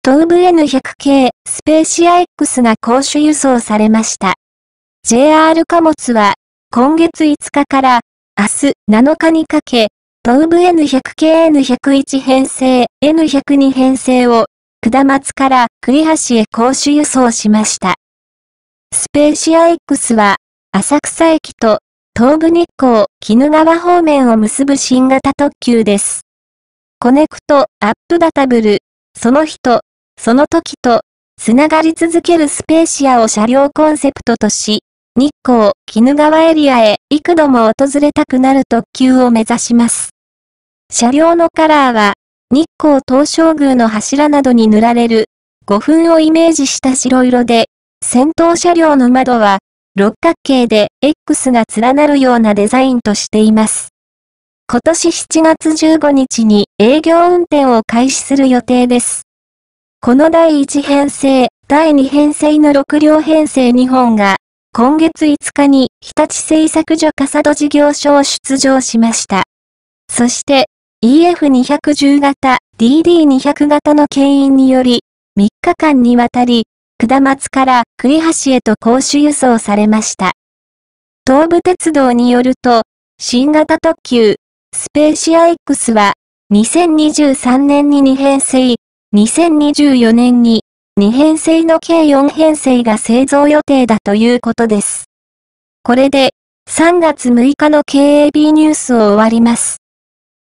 東武 N100 系スペーシア X が公主輸送されました。JR 貨物は、今月5日から明日7日にかけ、東武 N100 系 N101 編成、N102 編成を、下松から栗橋へ公主輸送しました。スペーシア X は、浅草駅と東武日光、鬼怒川方面を結ぶ新型特急です。コネクト、アップダタブル、その人、その時と、つながり続けるスペーシアを車両コンセプトとし、日光、鬼怒川エリアへ幾度も訪れたくなる特急を目指します。車両のカラーは、日光東照宮の柱などに塗られる、胡粉をイメージした白色で、先頭車両の窓は、六角形で X が連なるようなデザインとしています。今年7月15日に営業運転を開始する予定です。この第1編成、第2編成の6両編成2本が、今月5日に日立製作所笠戸事業所を出場しました。そして、EF210 型、DD200 型の牽引により、3日間にわたり、下松から栗橋へと公主輸送されました。東武鉄道によると、新型特急、スペーシア X は、2023年に2編成、2024年に2編成の計4編成が製造予定だということです。これで3月6日の KAB ニュースを終わります。